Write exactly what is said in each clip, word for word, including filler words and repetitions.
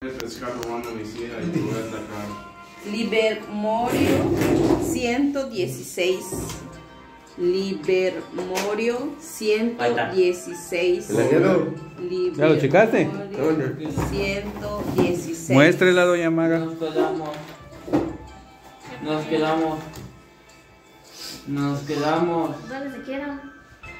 Pescar robando mi silla y te voy a atacar. Libermorio ciento dieciséis. Libermorio ciento dieciséis. ¿La quiero? ¿Ya lo checaste? ciento dieciséis. Muéstrela, doña Maga. Nos quedamos. Nos quedamos. Nos quedamos. ¿Dónde se quieran?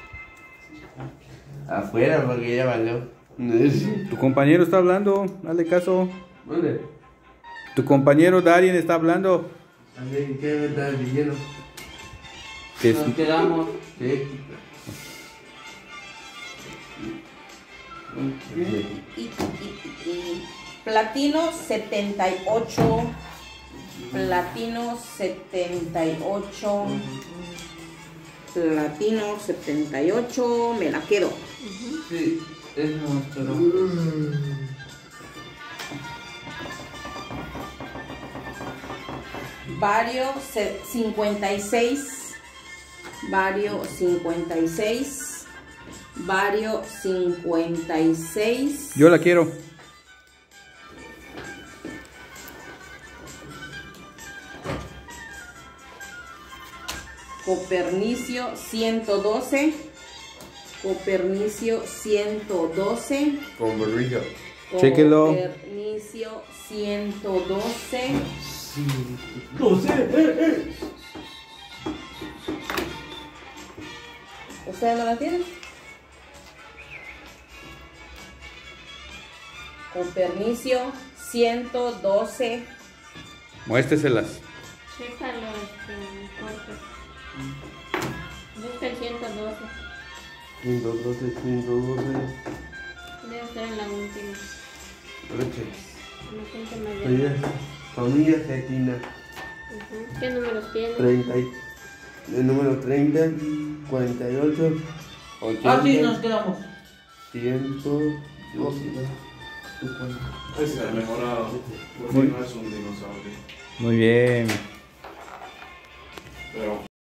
Afuera, porque ya valió. Tu compañero está hablando, hazle caso. ¿Dónde? Tu compañero Darien está hablando. ¿Qué me estás diciendo? Que Nos es- quedamos. Sí. Y, y- y- y platino setenta y ocho. Platino setenta y ocho. Platino setenta y ocho. Me la quedo. Sí, es nuestro. Vario se- cincuenta y seis. Vario cincuenta y seis. Vario cincuenta y seis. Yo la quiero. Copernicio ciento doce. Copernicio ciento doce. Con borrillo. Chéquelo. Copernicio ciento doce. ¿Ustedes no la tienen? Copernicio ciento doce. Muéstreselas. Chécalo, este, corte. Busca el ciento doce. ciento doce, ciento doce. Debe ser en la última. Ocho. En la gente mayor. Familia, familia Cetina. Ujú. ¿Qué números tiene? treinta. y- El número treinta, cuarenta y ocho, ochenta, Ah, sí, nos quedamos. ciento doce. Ese ha mejorado. Porque Muy- no es un dinosaurio. Muy bien. Pero